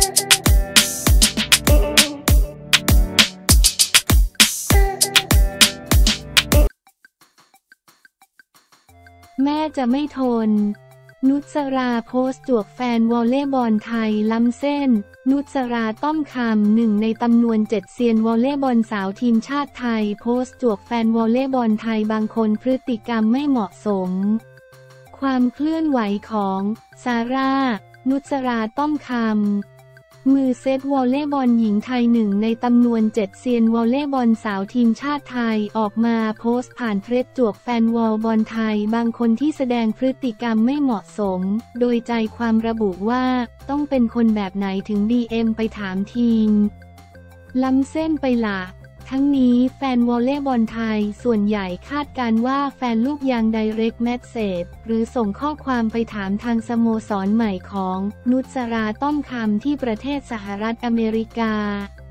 แม่จะไม่ทนนุชราโพสต์จวกแฟนวอลเลย์บอลไทยล้ำเส้นนุชราต้อมคำหนึ่งในตำนวน7เซียนวอลเลย์บอลสาวทีมชาติไทยโพสต์จวกแฟนวอลเลย์บอลไทยบางคนพฤติกรรมไม่เหมาะสมความเคลื่อนไหวของซาร่านุชราต้อมคำมือเซตวอลเลย์บอลหญิงไทยหนึ่งในตำนวน7เซียนวอลเลย์บอลสาวทีมชาติไทยออกมาโพสต์ผ่านเฟซจวกแฟนวอลบอลไทยบางคนที่แสดงพฤติกรรมไม่เหมาะสมโดยใจความระบุว่าต้องเป็นคนแบบไหนถึง DM ไปถามทีมล้ำเส้นไปล่ะทั้งนี้แฟนวอลเลย์บอลไทยส่วนใหญ่คาดการว่าแฟนลูกยาง Direct Message หรือส่งข้อความไปถามทางสโมสรใหม่ของนุชราต้อมคำที่ประเทศสหรัฐอเมริกา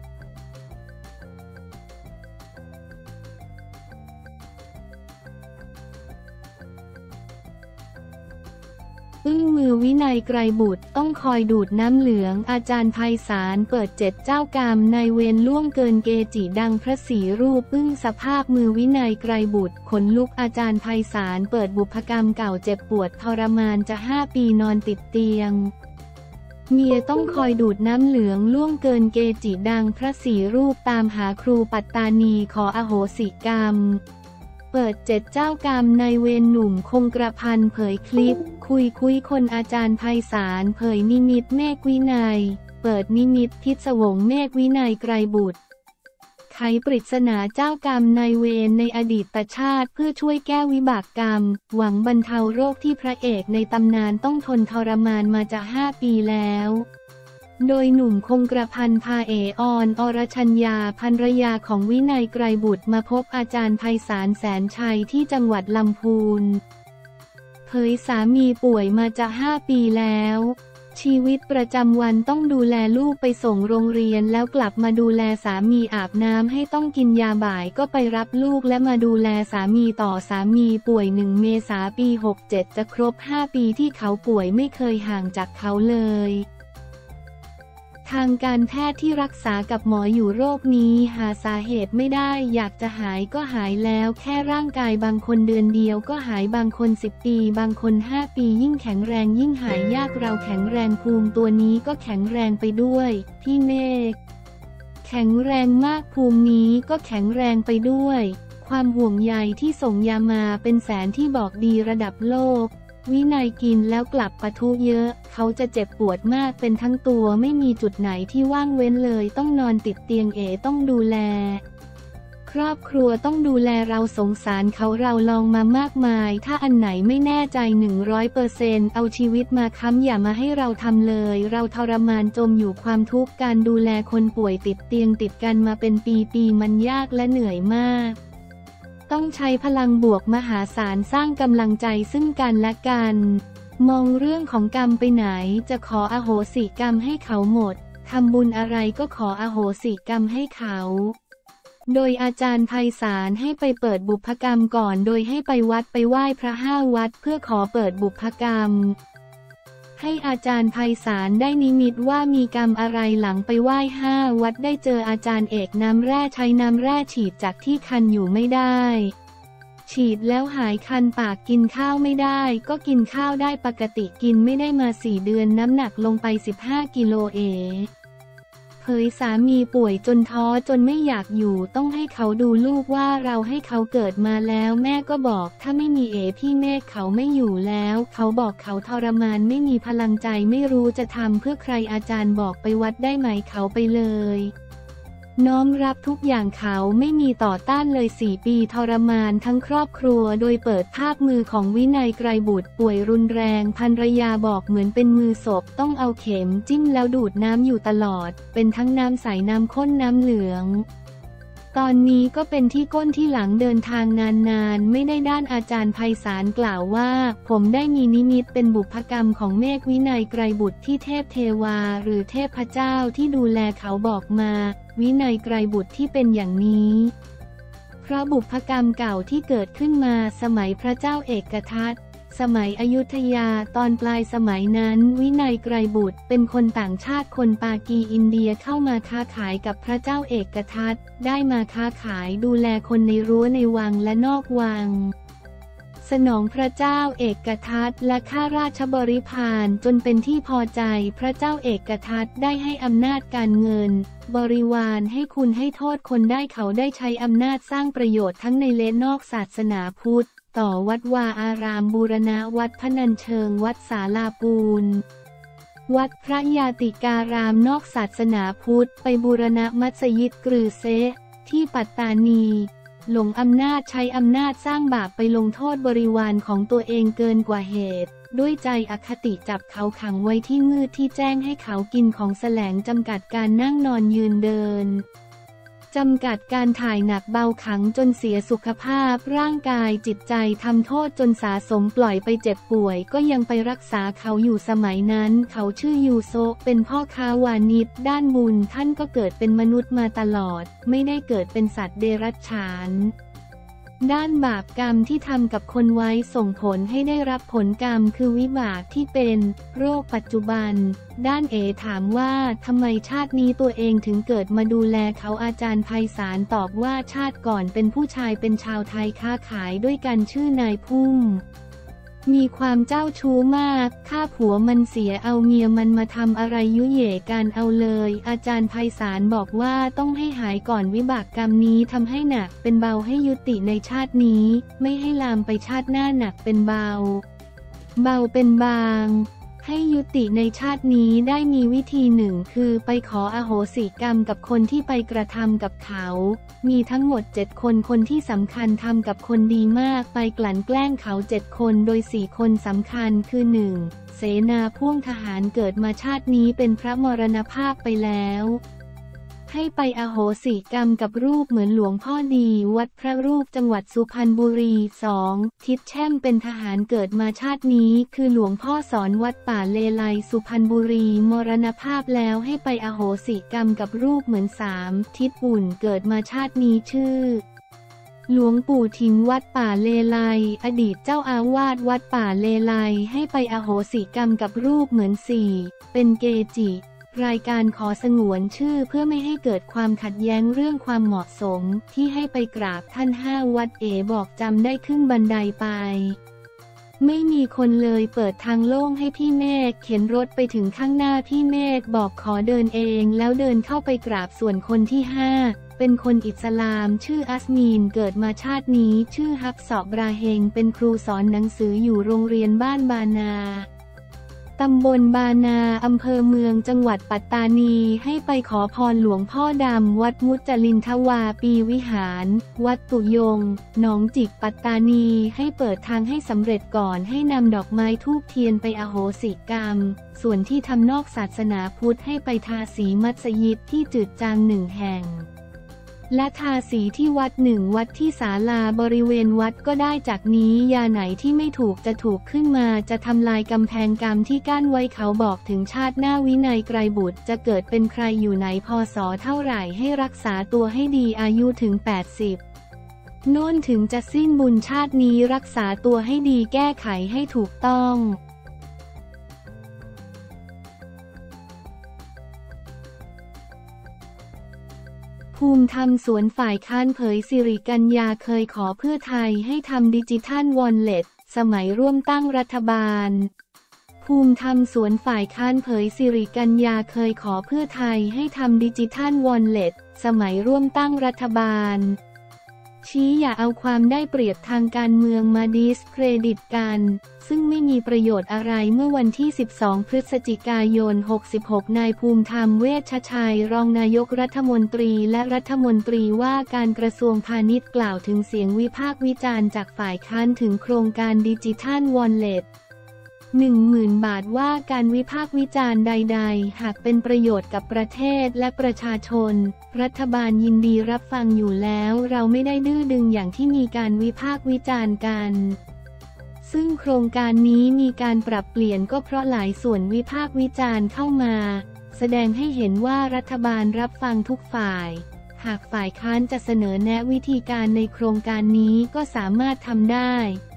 มือวินัยไกรบุตรต้องคอยดูดน้ำเหลืองอาจารย์ไพศาลเปิด7เจ้ากรรมนายเวรล่วงเกินเกจิดังพระศรีรูปสภาพมือวินัยไกรบุตรขนลุกอาจารย์ไพศาลเปิดบุพกรรมเก่าเจ็บปวดทรมานจะ5 ปีนอนติดเตียงเมียต้องคอยดูดน้ำเหลืองล่วงเกินเกจิดังพระศรีรูปตามหาครูปัตตานีขออโหสิกรรมเปิด7เจ้ากรรมนายเวรหนุ่มคงกระพันเผยคลิปคุยคนอาจารย์ไพศาลเผยนิมิตเมฆวินัยเปิดนิมิตพิศวงเมฆวินัยไกรบุตรไขปริศนาเจ้ากรรมนายเวรในอดีตชาติเพื่อช่วยแก้วิบากกรรมหวังบรรเทาโรคที่พระเอกในตำนานต้องทนทรมานมาจะ5 ปีแล้วโดยหนุ่มคงกระพันพาออนอรชัญญาภรรยาของวินัยไกรบุตรมาพบอาจารย์ไพศาลแสนชัยที่จังหวัดลำพูนเผยสามีป่วยมาจะ5 ปีแล้วชีวิตประจำวันต้องดูแลลูกไปส่งโรงเรียนแล้วกลับมาดูแลสามีอาบน้ำให้ต้องกินยาบ่ายก็ไปรับลูกและมาดูแลสามีต่อสามีป่วย1 เมษายนปี67จะครบ5 ปีที่เขาป่วยไม่เคยห่างจากเขาเลยทางการแพทย์ที่รักษากับหมออยู่โรคนี้หาสาเหตุไม่ได้อยากจะหายก็หายแล้วแค่ร่างกายบางคนเดือนเดียวก็หายบางคน10 ปีบางคน5 ปียิ่งแข็งแรงยิ่งหายยากเราแข็งแรงภูมิตัวนี้ก็แข็งแรงไปด้วยพี่เมฆแข็งแรงมากภูมินี้ก็แข็งแรงไปด้วยความห่วงใยที่ส่งยามาเป็นแสนที่บอกดีระดับโลกวินัยกินแล้วกลับปะทุเยอะเขาจะเจ็บปวดมากเป็นทั้งตัวไม่มีจุดไหนที่ว่างเว้นเลยต้องนอนติดเตียงต้องดูแลครอบครัวต้องดูแลเราสงสารเขาเราลองมามากมายถ้าอันไหนไม่แน่ใจ100%เอาชีวิตมาค้ำอย่ามาให้เราทำเลยเราทรมานจมอยู่ความทุกข์การดูแลคนป่วยติดเตียงติดกันมาเป็นปีมันยากและเหนื่อยมากต้องใช้พลังบวกมหาศาลสร้างกำลังใจซึ่งกันและกันมองเรื่องของกรรมไปไหนจะขออโหสิกรรมให้เขาหมดทำบุญอะไรก็ขออโหสิกรรมให้เขาโดยอาจารย์ไพศาลให้ไปเปิดบุพกรรมก่อนโดยให้ไปวัดไปไหว้พระ5 วัดเพื่อขอเปิดบุพกรรมให้อาจารย์ไพศาลได้นิมิตว่ามีกรรมอะไรหลังไปไหว้5 วัดได้เจออาจารย์เอกน้ำแร่ใช้น้ำแร่ฉีดจากที่คันอยู่ไม่ได้ฉีดแล้วหายคันปากกินข้าวไม่ได้ก็กินข้าวได้ปกติกินไม่ได้มา4 เดือนน้ำหนักลงไป15 กิโลเผยสามีป่วยจนท้อจนไม่อยากอยู่ต้องให้เขาดูลูกว่าเราให้เขาเกิดมาแล้วแม่ก็บอกถ้าไม่มีพี่เมฆเขาไม่อยู่แล้วเขาบอกเขาทรมานไม่มีพลังใจไม่รู้จะทำเพื่อใครอาจารย์บอกไปวัดได้ไหมเขาไปเลยน้อมรับทุกอย่างเขาไม่มีต่อต้านเลย4 ปีทรมานทั้งครอบครัวโดยเปิดภาพมือของวินัยไกรบุตรป่วยรุนแรงภรรยาบอกเหมือนเป็นมือศพต้องเอาเข็มจิ้มแล้วดูดน้ำอยู่ตลอดเป็นทั้งน้ำใสน้ำข้นน้ำเหลืองตอนนี้ก็เป็นที่ก้นที่หลังเดินทางนานไม่ได้ด้านอาจารย์ไพศาลกล่าวว่าผมได้มีนิมิตเป็นบุพกรรมของเมฆวินัยไกรบุตรที่เทพเทวาหรือเทพเจ้าที่ดูแลเขาบอกมาวินัยไกรบุตรที่เป็นอย่างนี้เพราะบุพกรรมเก่าที่เกิดขึ้นมาสมัยพระเจ้าเอกทัตสมัยอยุธยาตอนปลายสมัยนั้นวินัยไกรบุตรเป็นคนต่างชาติคนปากีอินเดียเข้ามาค้าขายกับพระเจ้าเอกทัตได้มาค้าขายดูแลคนในรั้วในวังและนอกวังสนองพระเจ้าเอกทัตและข้าราชบริพารจนเป็นที่พอใจพระเจ้าเอกทัตได้ให้อำนาจการเงินบริวารให้คุณให้โทษคนได้เขาได้ใช้อำนาจสร้างประโยชน์ทั้งในและนอกศาสนาพุทธต่อวัดวาอารามบูรณะวัดพนัญเชิงวัดศาลาปูนวัดพระยาติการามนอกศาสนาพุทธไปบูรณะมัสยิดกรือเซที่ปัตตานีหลงอำนาจใช้อำนาจสร้างบาปไปลงโทษบริวารของตัวเองเกินกว่าเหตุด้วยใจอคติจับเขาขังไว้ที่มืดที่แจ้งให้เขากินของแสลงจำกัดการนั่งนอนยืนเดินจำกัดการถ่ายหนักเบาขังจนเสียสุขภาพร่างกายจิตใจทำโทษจนสะสมปล่อยไปเจ็บป่วยก็ยังไปรักษาเขาอยู่สมัยนั้นเขาชื่อยูโซเป็นพ่อค้าวานิชด้านบุญท่านก็เกิดเป็นมนุษย์มาตลอดไม่ได้เกิดเป็นสัตว์เดรัจฉานด้านบาปกรรมที่ทำกับคนไว้ส่งผลให้ได้รับผลกรรมคือวิบากที่เป็นโรคปัจจุบันด้านเอถามว่าทำไมชาตินี้ตัวเองถึงเกิดมาดูแลเขาอาจารย์ไพศาลตอบว่าชาติก่อนเป็นผู้ชายเป็นชาวไทยค้าขายด้วยกันชื่อนายพุ่มมีความเจ้าชู้มากฆ่าผัวมันเสียเอาเมียมันมาทำอะไรยุแย่กันเอาเลยอาจารย์ไพศาลบอกว่าต้องให้หายก่อนวิบากกรรมนี้ทำให้หนักเป็นเบาให้ยุติในชาตินี้ไม่ให้ลามไปชาติหน้าหนักเป็นเบาเบาเป็นบางให้ยุติในชาตินี้ได้มีวิธีหนึ่งคือไปขออโหสิกรรมกับคนที่ไปกระทำกับเขามีทั้งหมด7 คนคนที่สำคัญทำกับคนดีมากไปกลั่นแกล้งเขา7 คนโดย4 คนสำคัญคือ 1. เสนาพ่วงทหารเกิดมาชาตินี้เป็นพระมรณภาพไปแล้วให้ไปอโหสิกรรมกับรูปเหมือนหลวงพ่อดีวัดพระรูปจังหวัดสุพรรณบุรี 2. ทิดแช่มเป็นทหารเกิดมาชาตินี้คือหลวงพ่อสอนวัดป่าเลไลสุพรรณบุรีมรณภาพแล้วให้ไปอโหสิกรรมกับรูปเหมือน 3. ทิดอุ่นเกิดมาชาตินี้ชื่อหลวงปู่ทิมวัดป่าเลไลอดีตเจ้าอาวาสวัดป่าเลไลให้ไปอโหสิกรรมกับรูปเหมือน 4. เป็นเกจิรายการขอสงวนชื่อเพื่อไม่ให้เกิดความขัดแย้งเรื่องความเหมาะสมที่ให้ไปกราบท่าน5 วัดบอกจำได้ขึ้นบันไดไปไม่มีคนเลยเปิดทางโล่งให้พี่เมฆเข็นรถไปถึงข้างหน้าพี่เมฆบอกขอเดินเองแล้วเดินเข้าไปกราบส่วนคนที่5เป็นคนอิสลามชื่ออัสมีนเกิดมาชาตินี้ชื่อฮับซอบราเฮงเป็นครูสอนหนังสืออยู่โรงเรียนบ้านบานาตำบลบานาอำเภอเมืองจังหวัดปัตตานีให้ไปขอพรหลวงพ่อดำวัดมุจลินทวาปีวิหารวัดตุยงหนองจิกปัตตานีให้เปิดทางให้สำเร็จก่อนให้นำดอกไม้ธูปเทียนไปอโหสิกรรมส่วนที่ทำนอกศาสนาพุทธให้ไปทาสีมัสยิดที่จืดจาง1 แห่งและทาสีที่วัด1 วัดที่ศาลาบริเวณวัดก็ได้จากนี้ยาไหนที่ไม่ถูกจะถูกขึ้นมาจะทำลายกำแพงกรรมที่กั้นไว้เขาบอกถึงชาติหน้าวินัยไกรบุตรจะเกิดเป็นใครอยู่ไหนพศเท่าไหร่ให้รักษาตัวให้ดีอายุถึง80โน่นถึงจะสิ้นบุญชาตินี้รักษาตัวให้ดีแก้ไขให้ถูกต้องภูมิธรรมสวนฝ่ายค้านเผยสิริกัญญาเคยขอเพื่อไทยให้ทำดิจิทัลวอลเล็ตสมัยร่วมตั้งรัฐบาลภูมิธรรมสวนฝ่ายค้านเผยสิริกัญญาเคยขอเพื่อไทยให้ทำดิจิทัลวอลเล็ตสมัยร่วมตั้งรัฐบาลชี้อย่าเอาความได้เปรียบทางการเมืองมาดิสเครดิตกันซึ่งไม่มีประโยชน์อะไรเมื่อวันที่12 พฤศจิกายน 66นายภูมิธรรมเวชชัยรองนายกรัฐมนตรีและรัฐมนตรีว่าการกระทรวงพาณิชย์กล่าวถึงเสียงวิพากษ์วิจารณ์จากฝ่ายค้านถึงโครงการดิจิทัลวอลเล็ต10,000 บาทว่าการวิพากษ์วิจารณ์ใดๆหากเป็นประโยชน์กับประเทศและประชาชนรัฐบาลยินดีรับฟังอยู่แล้วเราไม่ได้ดื้อดึงอย่างที่มีการวิพากษ์วิจารณ์กันซึ่งโครงการนี้มีการปรับเปลี่ยนก็เพราะหลายส่วนวิพากษ์วิจารณ์เข้ามาแสดงให้เห็นว่ารัฐบาลรับฟังทุกฝ่ายหากฝ่ายค้านจะเสนอแนะวิธีการในโครงการนี้ก็สามารถทำได้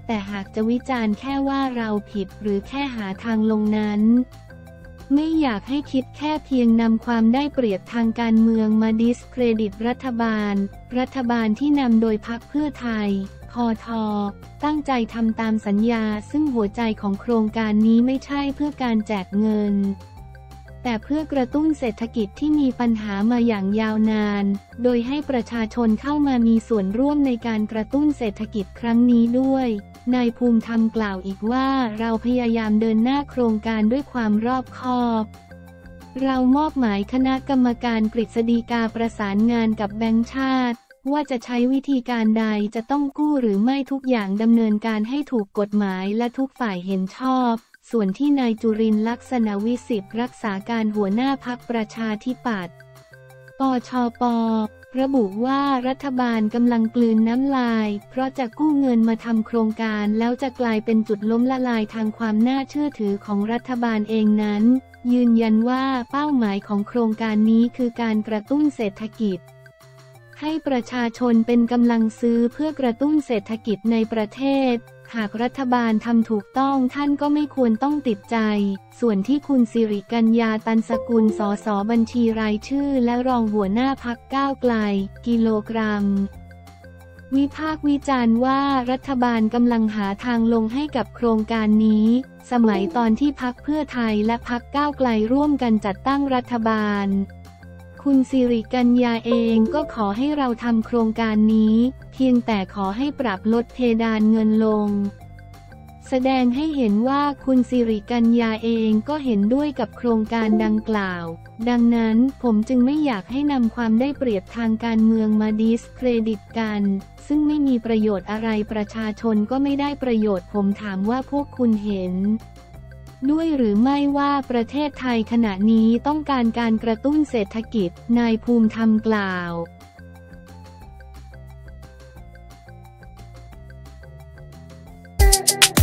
แต่หากจะวิจารณ์แค่ว่าเราผิดหรือแค่หาทางลงนั้นไม่อยากให้คิดแค่เพียงนำความได้เปรียบทางการเมืองมาดิสเครดิตรัฐบาลที่นำโดยพรรคเพื่อไทยพท.ตั้งใจทำตามสัญญาซึ่งหัวใจของโครงการนี้ไม่ใช่เพื่อการแจกเงินแต่เพื่อกระตุ้นเศรษฐกิจที่มีปัญหามาอย่างยาวนานโดยให้ประชาชนเข้ามามีส่วนร่วมในการกระตุ้นเศรษฐกิจครั้งนี้ด้วยนายภูมิธรรมกล่าวอีกว่าเราพยายามเดินหน้าโครงการด้วยความรอบคอบเรามอบหมายคณะกรรมการกฤษฎีกาประสานงานกับแบงก์ชาติว่าจะใช้วิธีการใดจะต้องกู้หรือไม่ทุกอย่างดำเนินการให้ถูกกฎหมายและทุกฝ่ายเห็นชอบส่วนที่นายจุรินทร์ลักษณวิสิทธิ์รักษาการหัวหน้าพรรคประชาธิปัตย์ปชป.ระบุว่ารัฐบาลกำลังกลืนน้ำลายเพราะจะกู้เงินมาทำโครงการแล้วจะกลายเป็นจุดล้มละลายทางความน่าเชื่อถือของรัฐบาลเองนั้นยืนยันว่าเป้าหมายของโครงการนี้คือการกระตุ้นเศรษฐกิจให้ประชาชนเป็นกำลังซื้อเพื่อกระตุ้นเศรษฐกิจในประเทศหากรัฐบาลทำถูกต้องท่านก็ไม่ควรต้องติดใจส่วนที่คุณสิริกัญญาตันสกุลสสบัญชีรายชื่อและรองหัวหน้าพรรคก้าวไกลกิโลกรัมวิพากษ์วิจารณ์ว่ารัฐบาลกำลังหาทางลงให้กับโครงการนี้สมัยตอนที่พรรคเพื่อไทยและพรรคก้าวไกลร่วมกันจัดตั้งรัฐบาลคุณสิริกัญญาเองก็ขอให้เราทำโครงการนี้เพียงแต่ขอให้ปรับลดเพดานเงินลงแสดงให้เห็นว่าคุณสิริกัญญาเองก็เห็นด้วยกับโครงการดังกล่าวดังนั้นผมจึงไม่อยากให้นำความได้เปรียบทางการเมืองมาดิสเครดิตกันซึ่งไม่มีประโยชน์อะไรประชาชนก็ไม่ได้ประโยชน์ผมถามว่าพวกคุณเห็นด้วยหรือไม่ว่าประเทศไทยขณะนี้ต้องการการกระตุ้นเศรษฐกิจนายภูมิธรรมกล่าว